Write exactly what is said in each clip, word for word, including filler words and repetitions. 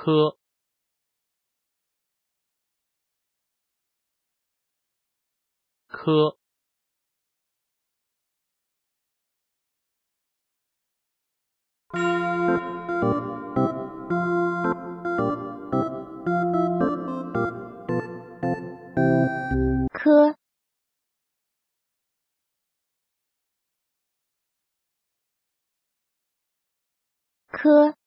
科科科科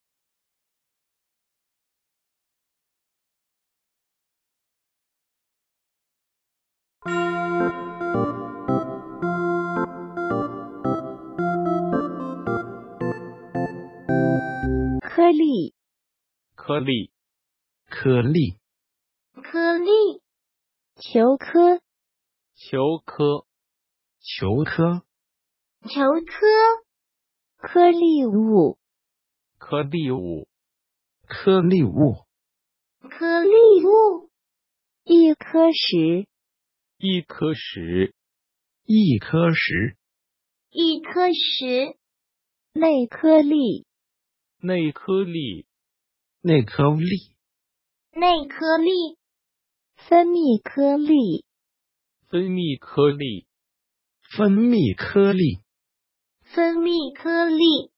颗粒颗粒颗粒颗粒球颗球科球科球颗颗粒物颗粒物颗粒物颗粒物一颗石一颗石一颗石一颗石内颗粒内颗粒内颗粒内颗粒分泌颗粒分泌颗粒分泌颗粒分泌颗粒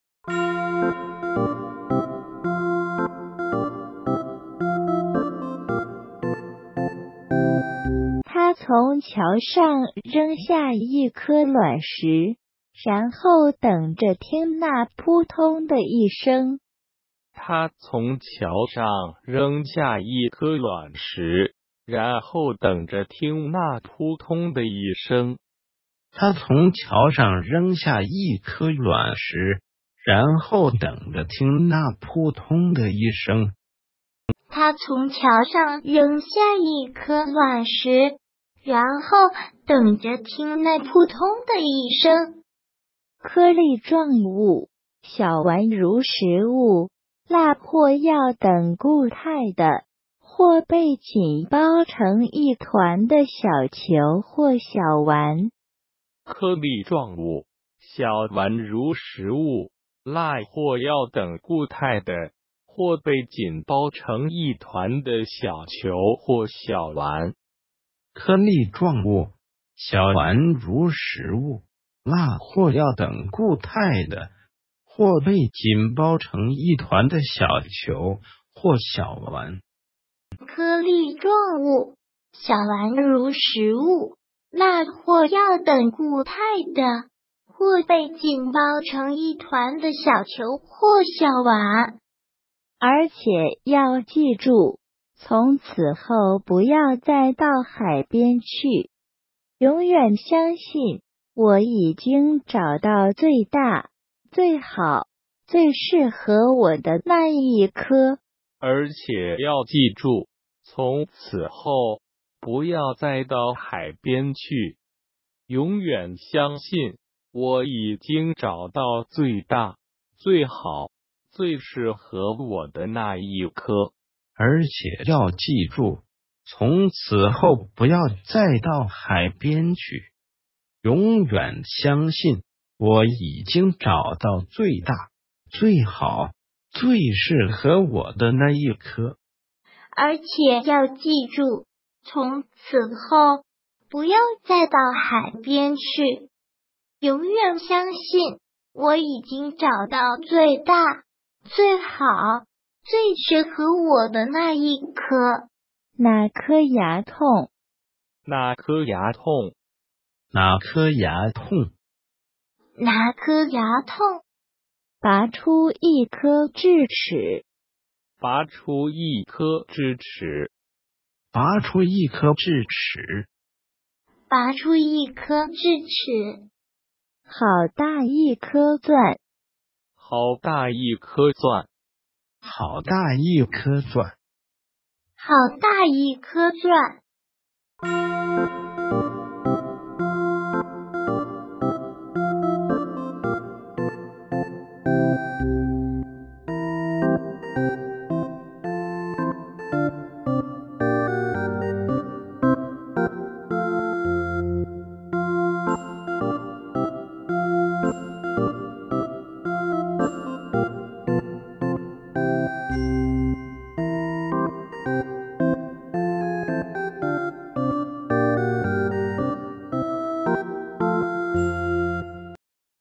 他从桥上扔下一颗卵石，然后等着听那扑通的一声。 他从桥上扔下一颗卵石，然后等着听那扑通的一声。 他从桥上扔下一颗卵石，然后等着听那扑通的一声。 他从桥上扔下一颗卵石，然后等着听那扑通的一声。颗粒状物，小丸如食物，蜡或药等固态的，或被紧包成一团的小球或小丸。 颗粒状物，小丸如食物，蜡或药等固态的，或被紧包成一团的小球或小丸。 颗粒状物，小丸如食物，蜡或药等固态的，或被紧包成一团的小球或小丸。 颗粒状物，小丸如食物，蜡或药等固态的，或被紧包成一团的小球或小丸。而且要记住，从此后不要再到海边去，永远相信我已经找到最大、最好、最适合我的那一颗。 而且要记住，从此后不要再到海边去，永远相信我已经找到最大、最好、最适合我的那一颗。 而且要记住，从此后不要再到海边去，永远相信我已经找到最大、最好、最适合我的那一颗。 而且要记住，从此后不要再到海边去，永远相信我已经找到最大、最好、最适合我的那一颗。哪颗牙痛？ 哪颗牙痛？ 哪颗牙痛？ 哪颗牙痛？拔出一颗智齿。 拔出一颗智齿。 拔出一颗智齿。 拔出一颗智齿。好大一颗钻。 好大一颗钻。 好大一颗钻。 好大一颗钻。